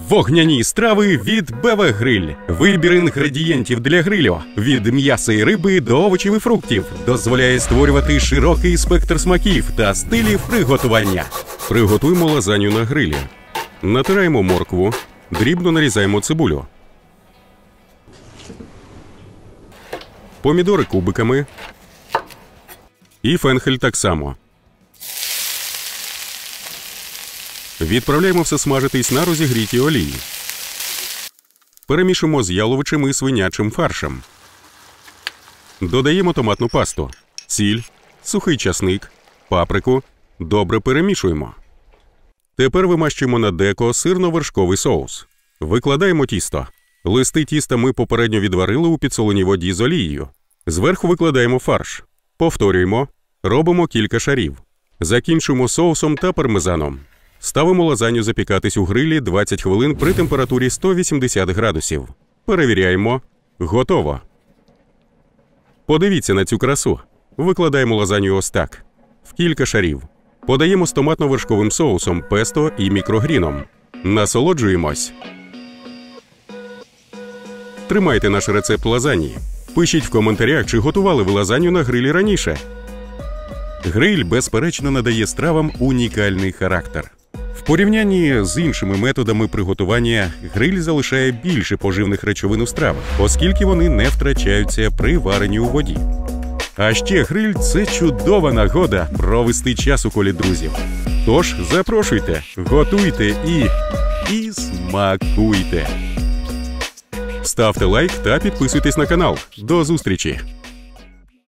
Вогняні страви від БВ Гриль. Вибір інгредієнтів для грилю від м'яса і риби до овочів і фруктів дозволяє створювати широкий спектр смаків та стилів приготування. Приготуємо лазанью на грилі. Натираємо моркву, дрібно нарізаємо цибулю. Помідори кубиками. І фенхель так само. Відправляємо все смажитись на розігрітій олії. Перемішуємо з яловичим і свинячим фаршем. Додаємо томатну пасту, сіль, сухий часник, паприку. Добре перемішуємо. Тепер вимащуємо на деко сирно-вершковий соус. Викладаємо тісто. Листи тіста ми попередньо відварили у підсоленій воді з олією. Зверху викладаємо фарш. Повторюємо. Робимо кілька шарів. Закінчуємо соусом та пармезаном. Ставимо лазанью запікатись у грилі 20 хвилин при температурі 180 градусів. Перевіряємо. Готово. Подивіться на цю красу. Викладаємо лазанью ось так. В кілька шарів. Подаємо з томатно-вершковим соусом, песто і мікрогріном. Насолоджуємось. Тримайте наш рецепт лазаньї. Пишіть в коментарях, чи готували ви лазанью на грилі раніше. Гриль, безперечно, надає стравам унікальний характер. В порівнянні з іншими методами приготування гриль залишає більше поживних речовин у стравах, оскільки вони не втрачаються при варенні у воді. А ще гриль – це чудова нагода провести час у колі друзів. Тож запрошуйте, готуйте і смакуйте! Ставте лайк та підписуйтесь на канал. До зустрічі!